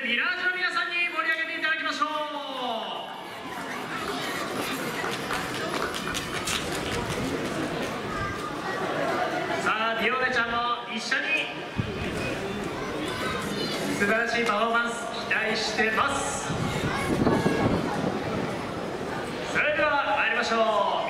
ビラージュの皆さんに盛り上げていただきましょう。さあディオネちゃんも一緒に素晴らしいパフォーマンス期待してます。それでは参りましょう。